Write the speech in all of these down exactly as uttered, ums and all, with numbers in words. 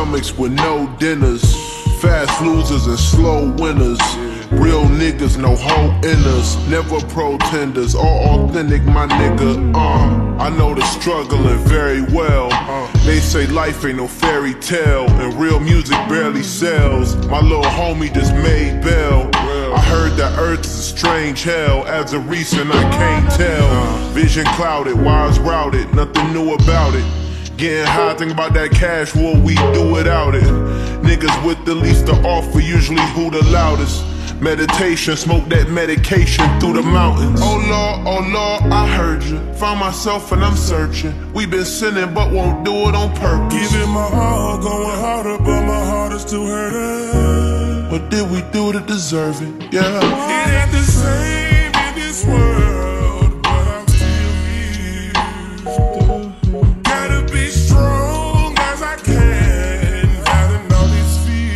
stomachs with no dinners. Fast losers and slow winners. Real niggas, no hoe in us. Never pretenders, all authentic, my nigga. Uh, I know the struggling very well. They say life ain't no fairy tale, and real music barely sells. My little homie just made bail. I heard that earth is a strange hell. As of recent, I can't tell. Vision clouded, wires routed, nothing new about it. Getting high, think about that cash, what we do without it. Niggas with the least to offer, usually who the loudest. Meditation, smoke that medication through the mountains. Oh Lord, oh Lord, I heard you. Found myself and I'm searching. We been sinning but won't do it on purpose. Giving my all, going harder, but my heart is still hurting. What did we do to deserve it? Yeah. It ain't the same in this world, but I'm still here. Gotta be strong as I can, fighting all these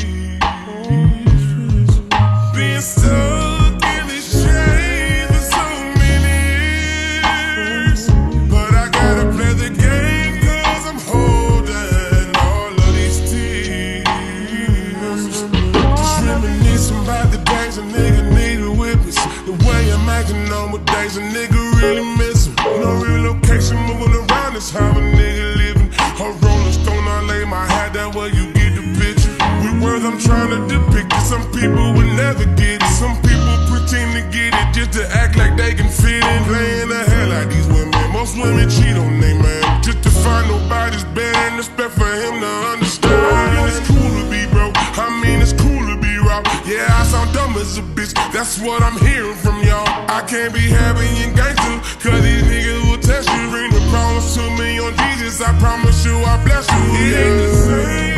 fears. Being stuck in this chains for so many years. But I gotta play the game, cause I'm holding all of these tears. Just reminiscing about the days a nigga needed witness. The way I'm acting on what days a nigga really missing. No relocation, moving around is how a nigga living. A rolling stone, I lay my hat down where you get the picture. With words I'm trying to depict it. Some people will never get it. Some people pretend to get it just to act like they can fit in. Playing the hell out these women. Most women cheat on they man just to find nobody's better and expect for him to understand. I mean, it's cool to be broke. I mean, it's cool to be raw. Yeah, I sound dumb as a bitch. That's what I'm hearing from y'all. I can't be happy and gangster, cause these niggas will test you. Bring the promise to me on Jesus. I promise you I bless you. It ain't the same.